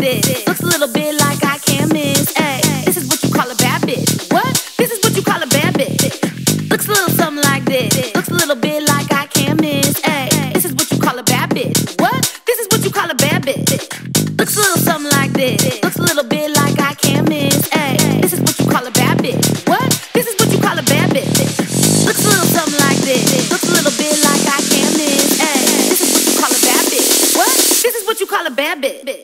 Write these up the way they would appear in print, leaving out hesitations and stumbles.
this. Looks a little bit like I can't miss. Ay, this is what you call a bad bitch. What? This is what you call a bad bitch. Looks a little something like this. Looks a little bit like I can't miss. Ay, this is what you call a bad bitch. What? This is what you call a bad bitch. Looks a little something like this. Looks a little bit like I can't miss. Ay, this is what you call a bad bitch. What? This is what you call a bad bitch. Looks a little something like this. Looks a little bit like I can't miss. Ay, this is what you call a bad bitch. What? This is what you call a bad bitch.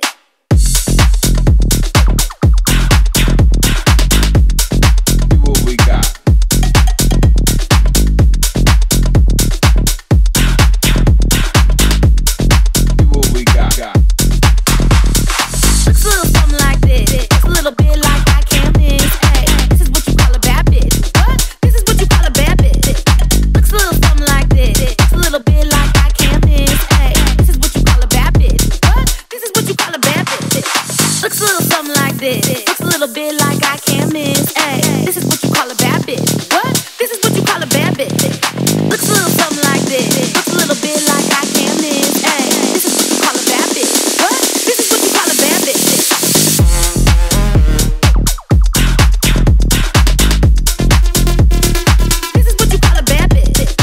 Looks a little bit like I can't miss. Ay, this is what you call a bad bitch. What? This is what you call a bad bitch. Looks a little something like this. Looks a little bit like I can't miss. Ay, this is what you call a bad bitch. What? This is what you call a bad bitch. This is what you call a bad bitch. This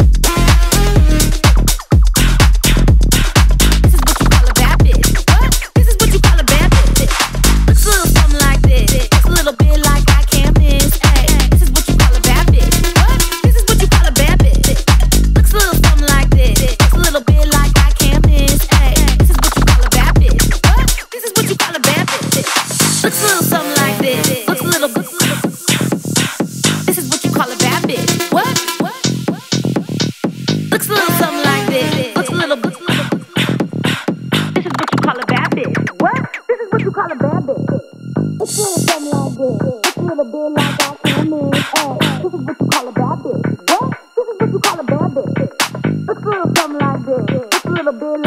is what you call a bad bitch. What? This is what you call a bad bitch. Looks a little something like this. Looks a little bit like I can't miss. Ay, this is what you call a bad bitch. What? This is what you call a bad bitch. Looks a little something like this. Looks a little bit like I can't miss. Ay, this is what you call a bad bitch. What? This is what you call a bad bitch. Looks a little something like this. Looks a little. This is what you call a bad bitch. What? Looks a little something like this. Looks a little. This is what you call a bad bitch. What? This is what you call a bad bitch. Looks a little something like this. Looks a little bit like I can't miss. Hey, this is what you call a bad bitch. What? This is what you call a bad bitch. Looks a little something like this. Looks a little bit